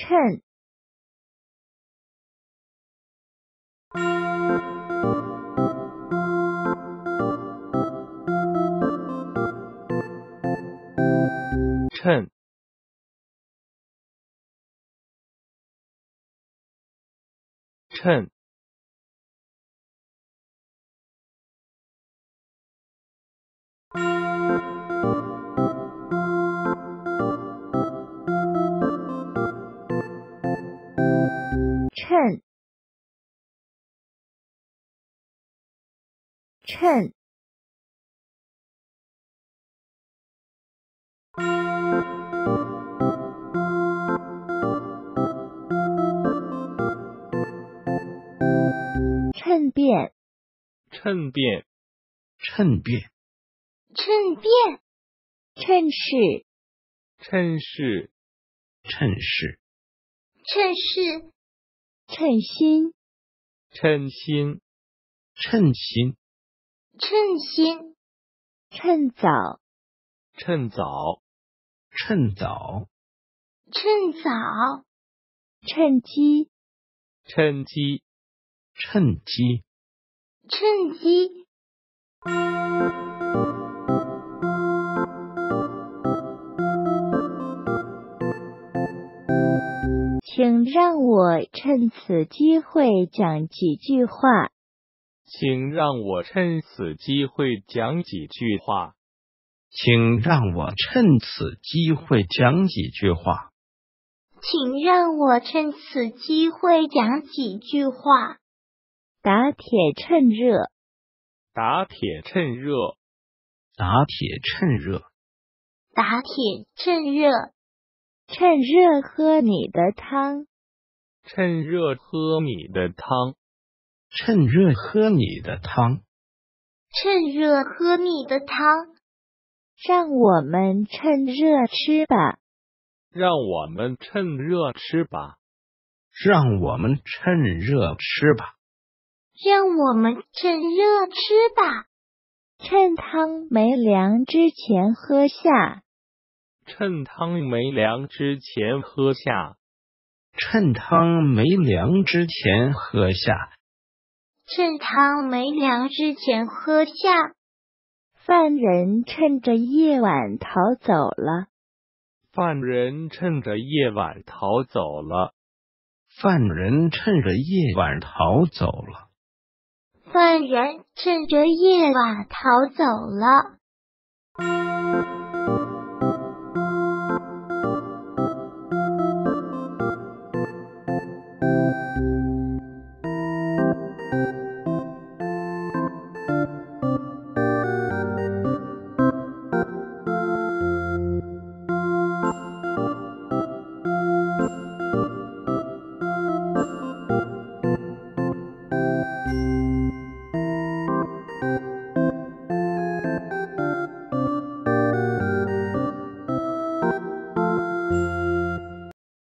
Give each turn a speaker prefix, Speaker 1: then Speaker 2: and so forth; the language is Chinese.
Speaker 1: 趁
Speaker 2: 趁趁
Speaker 1: 趁趁趁便
Speaker 2: 趁便
Speaker 3: 趁便
Speaker 1: 趁便趁势
Speaker 2: 趁势
Speaker 3: 趁势
Speaker 1: 趁势趁心
Speaker 2: 趁心
Speaker 3: 趁心
Speaker 1: 趁心趁早
Speaker 2: 趁早
Speaker 3: 趁早
Speaker 1: 趁早趁机
Speaker 2: 趁机
Speaker 3: 趁机
Speaker 1: 趁机请让我趁此机会讲几句话。
Speaker 2: 请让我趁此机会讲几句话。
Speaker 3: 请让我趁此机会讲几句话。
Speaker 1: 请让我趁此机会讲几句话。打铁趁热，
Speaker 2: 打铁趁热，
Speaker 3: 打铁趁热，
Speaker 1: 打铁趁热，趁热喝你的汤，
Speaker 2: 趁热喝你的汤，
Speaker 3: 趁热喝你的汤，
Speaker 1: 趁热喝你的汤。让我们趁热吃吧，
Speaker 2: 让我们趁热吃吧，
Speaker 3: 让我们趁热吃吧，
Speaker 1: 让我们趁热吃吧。趁汤没凉之前喝下，
Speaker 2: 趁汤没凉之前喝下，
Speaker 3: 趁汤没凉之前喝下，
Speaker 1: 趁汤没凉之前喝下。犯人趁着夜晚逃走了，
Speaker 2: 犯人趁着夜晚逃走了，
Speaker 3: 犯人趁着夜晚逃走了，
Speaker 1: 犯人趁着夜晚逃走了。